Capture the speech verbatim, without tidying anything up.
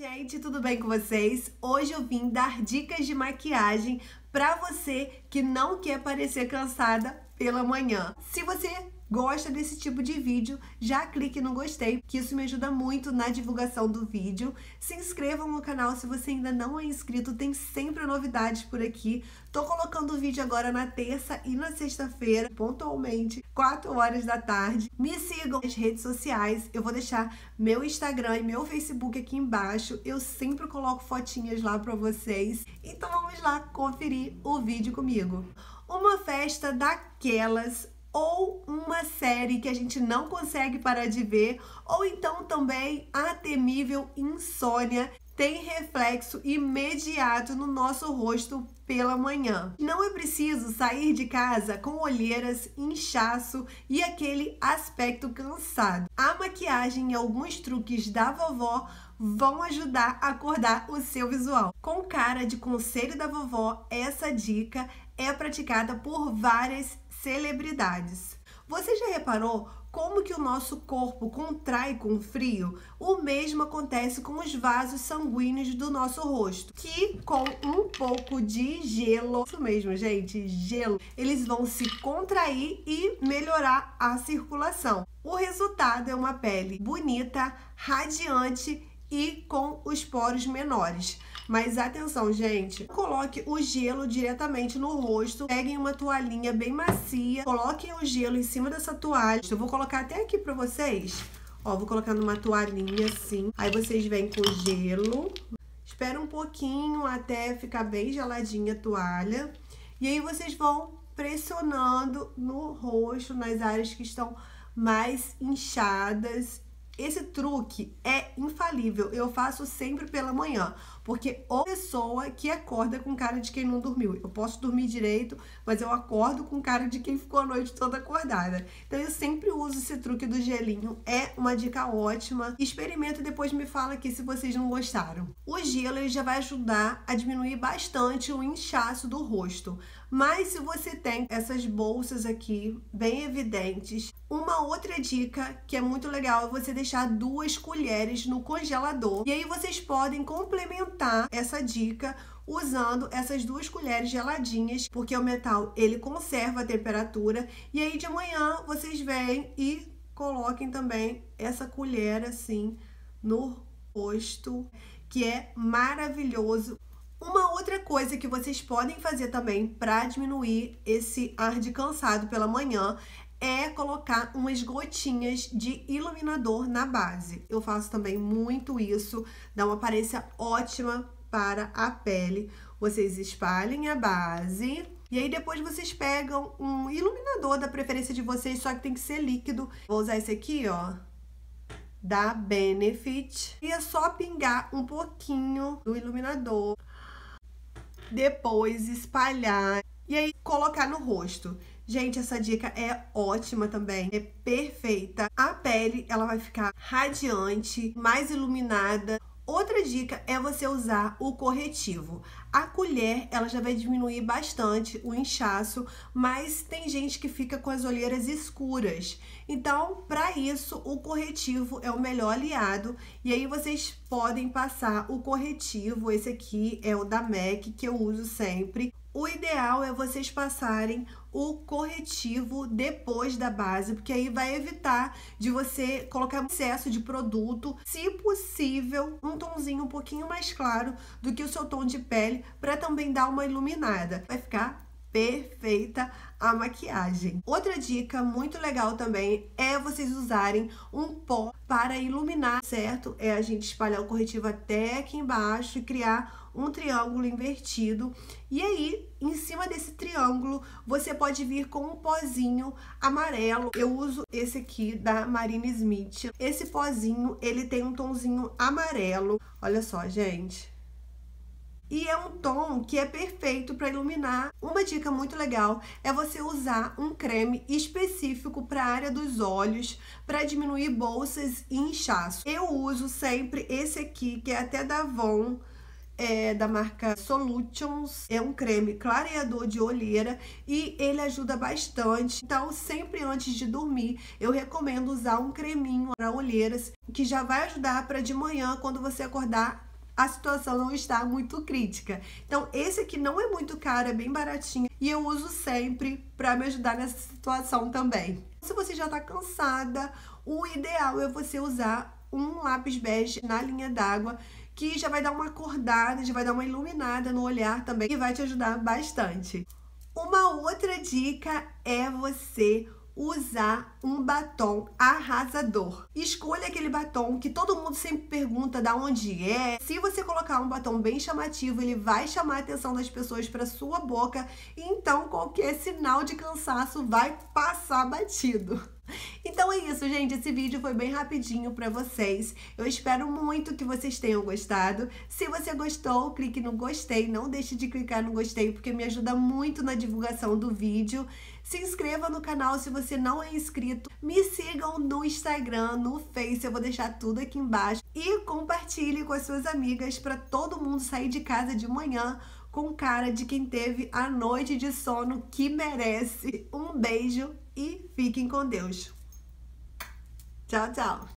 gente, tudo bem com vocês? Hoje eu vim dar dicas de maquiagem pra você que não quer parecer cansada pela manhã. Se você gosta desse tipo de vídeo, já clique no gostei, que isso me ajuda muito na divulgação do vídeo. Se inscrevam no canal se você ainda não é inscrito, tem sempre novidades por aqui. Tô colocando o vídeo agora na terça e na sexta-feira, pontualmente, quatro horas da tarde. Me sigam nas redes sociais, eu vou deixar meu Instagram e meu Facebook aqui embaixo. Eu sempre coloco fotinhas lá pra vocês. Então vamos lá conferir o vídeo comigo. Uma festa daquelas, ou uma série que a gente não consegue parar de ver, ou então também a temível insônia tem reflexo imediato no nosso rosto pela manhã. Não é preciso sair de casa com olheiras, inchaço e aquele aspecto cansado. A maquiagem e alguns truques da vovó vão ajudar a acordar o seu visual. Com cara de conselho da vovó, essa dica é praticada por várias celebridades. Você já reparou como que o nosso corpo contrai com frio? O mesmo acontece com os vasos sanguíneos do nosso rosto, que com um pouco de gelo, isso mesmo, gente, gelo, eles vão se contrair e melhorar a circulação. O resultado é uma pele bonita, radiante e com os poros menores. Mas atenção, gente, coloque o gelo diretamente no rosto, peguem uma toalhinha bem macia, coloquem o gelo em cima dessa toalha. Eu vou colocar até aqui pra vocês, ó, vou colocar numa toalhinha assim, aí vocês vêm com o gelo, espera um pouquinho até ficar bem geladinha a toalha, e aí vocês vão pressionando no rosto, nas áreas que estão mais inchadas. Esse truque é infalível, eu faço sempre pela manhã, porque ou pessoa que acorda com cara de quem não dormiu. Eu posso dormir direito, mas eu acordo com cara de quem ficou a noite toda acordada. Então eu sempre uso esse truque do gelinho, é uma dica ótima. Experimenta e depois me fala aqui se vocês não gostaram. O gelo ele já vai ajudar a diminuir bastante o inchaço do rosto. Mas se você tem essas bolsas aqui bem evidentes, uma outra dica que é muito legal é você deixar duas colheres no congelador. E aí vocês podem complementar essa dica usando essas duas colheres geladinhas, porque o metal ele conserva a temperatura. E aí de manhã vocês vêm e coloquem também essa colher assim no rosto, que é maravilhoso. Uma outra coisa que vocês podem fazer também para diminuir esse ar de cansado pela manhã é colocar umas gotinhas de iluminador na base. Eu faço também muito isso, dá uma aparência ótima para a pele. Vocês espalhem a base e aí depois vocês pegam um iluminador da preferência de vocês, só que tem que ser líquido. Vou usar esse aqui, ó, da Benefit. E é só pingar um pouquinho do iluminador, depois espalhar e aí colocar no rosto. Gente, essa dica é ótima também, é perfeita. A pele, ela vai ficar radiante, mais iluminada. Outra dica é você usar o corretivo. A colher, ela já vai diminuir bastante o inchaço, mas tem gente que fica com as olheiras escuras. Então, para isso, o corretivo é o melhor aliado. E aí vocês podem passar o corretivo, esse aqui é o da M A C, que eu uso sempre. O ideal é vocês passarem o corretivo depois da base, porque aí vai evitar de você colocar excesso de produto, se possível, um tomzinho um pouquinho mais claro do que o seu tom de pele, para também dar uma iluminada. Vai ficar perfeita a maquiagem. Outra dica muito legal também é vocês usarem um pó para iluminar, certo? É a gente espalhar o corretivo até aqui embaixo e criar um triângulo invertido. E aí, em cima desse triângulo, você pode vir com um pozinho amarelo. Eu uso esse aqui da Marina Smith. Esse pozinho, ele tem um tomzinho amarelo. Olha só, gente. E é um tom que é perfeito para iluminar. Uma dica muito legal é você usar um creme específico para a área dos olhos, para diminuir bolsas e inchaço. Eu uso sempre esse aqui, que é até da Avon, é da marca Solutions. É um creme clareador de olheira e ele ajuda bastante. Então, sempre antes de dormir, eu recomendo usar um creminho para olheiras, que já vai ajudar para de manhã, quando você acordar, a situação não está muito crítica. Então, esse aqui não é muito caro, é bem baratinho e eu uso sempre para me ajudar nessa situação também. Se você já tá cansada, o ideal é você usar um lápis bege na linha d'água, que já vai dar uma acordada, já vai dar uma iluminada no olhar também e vai te ajudar bastante. Uma outra dica é você usar um batom arrasador. Escolha aquele batom que todo mundo sempre pergunta de onde é. Se você colocar um batom bem chamativo, ele vai chamar a atenção das pessoas para sua boca, então qualquer sinal de cansaço vai passar batido. Então é isso, gente. Esse vídeo foi bem rapidinho para vocês. Eu espero muito que vocês tenham gostado. Se você gostou, clique no gostei. Não deixe de clicar no gostei, porque me ajuda muito na divulgação do vídeo. Se inscreva no canal se você não é inscrito. Me sigam no Instagram, no Face. Eu vou deixar tudo aqui embaixo. E compartilhe com as suas amigas para todo mundo sair de casa de manhã com cara de quem teve a noite de sono que merece. Um beijo e fiquem com Deus. Tchau, tchau.